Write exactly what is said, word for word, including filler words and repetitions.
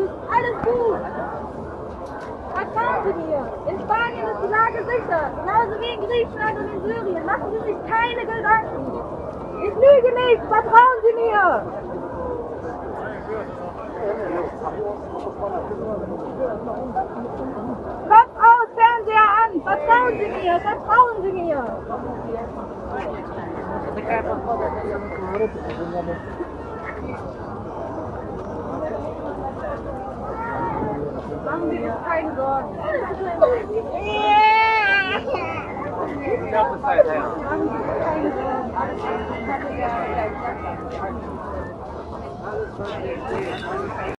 gut, alles gut. Vertrauen Sie mir. In Spanien ist die Lage sicher, genauso wie in Griechenland und in Syrien. Machen Sie sich keine Gedanken. Ich lüge nicht, vertrauen Sie mir. Kopf aus, Fernseher an, vertrauen Sie mir, vertrauen Sie mir. Machen Sie sich keine Sorgen. Ich habe Zeit, ja. Machen Sie sich keine Sorgen. Alles gut.